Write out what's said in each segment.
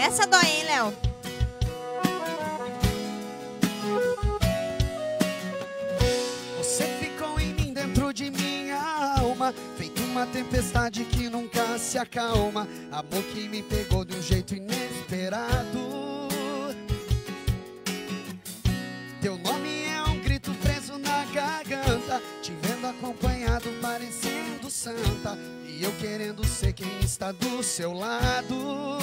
Essa dói, hein, Léo? Você ficou em mim dentro de minha alma, feito uma tempestade que nunca se acalma. Amor que me pegou de um jeito inesperado. Teu nome é um grito preso na garganta, te vendo acompanhado parecendo santa, e eu querendo ser quem está do seu lado.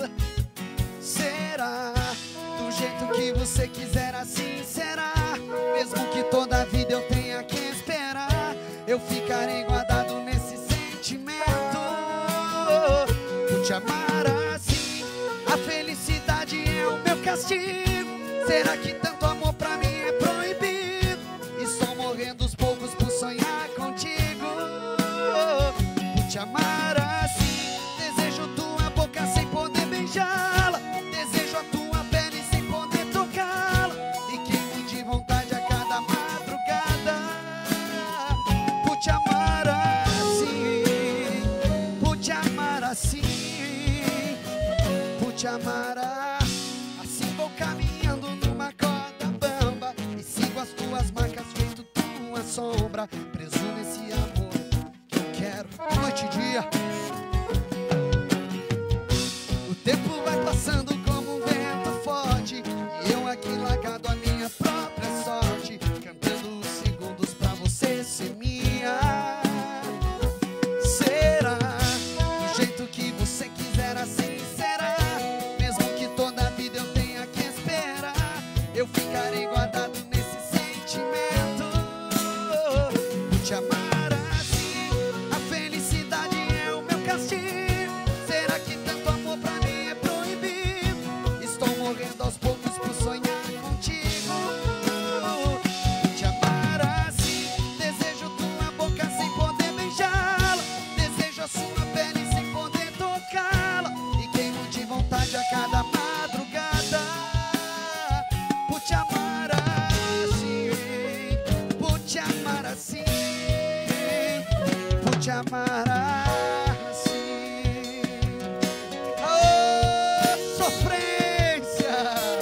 Será do jeito que você quiser, assim será. Mesmo que toda a vida eu tenha que esperar, eu ficarei guardado nesse sentimento. Por te amar assim, a felicidade é o meu castigo. Será que tanto amor pra mim é proibido? Estou morrendo aos poucos por sonhar contigo. Por te amar assim, desejo tua boca sem poder beijá-la, desejo a tua pele sem poder tocá-la, e queimo de vontade a cada madrugada. Por te amar assim, por te amar assim, por te amar assim, vou caminhando numa corda bamba e sigo as tuas marcas feito tua sombra, preso nesse amor que eu quero noite e dia. O tempo vai passando como um vento forte, e eu aqui largado a minha própria sorte, cantando os segundos pra você ser minha. Será do jeito que você quiser, assim será. Mesmo que toda a vida eu tenha que esperar, eu ficarei guardado nesse sentimento. Por te amar assim, a felicidade é o meu castigo. Será que tanto amor pra mim é proibido? Estou morrendo aos poucos por sonhar contigo. Por te amar assim, desejo tua boca sem poder beijá-la, desejo a sua pele sem poder tocá-la, e queimo de vontade a cada madrugada. Por te amar assim, por te amar assim, por te amar assim. Oh, sofrência!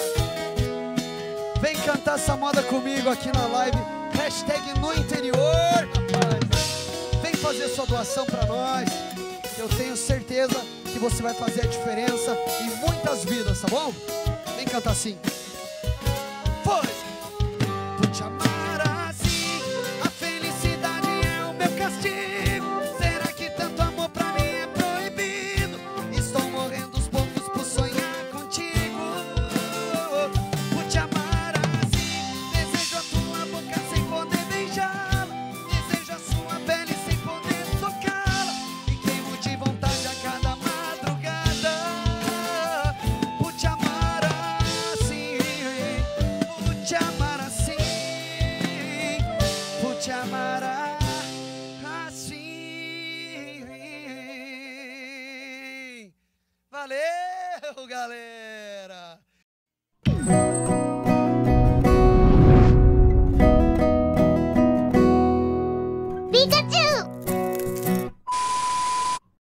Vem cantar essa moda comigo aqui na live. Hashtag no interior, rapaz. Vem fazer sua doação pra nós. Eu tenho certeza que você vai fazer a diferença em muitas vidas, tá bom? Vem cantar assim. Foi! Por te amar assim, a felicidade é o meu castigo. Será que tanto amor pra mim é proibido? Estou morrendo aos poucos por sonhar contigo. Por te amar assim, desejo a tua boca sem poder beijá-la, desejo a sua pele sem poder tocá-la, e queimo de vontade a cada madrugada. Por te amar assim, por te amar assim, por te amar assim. Valeu, galera!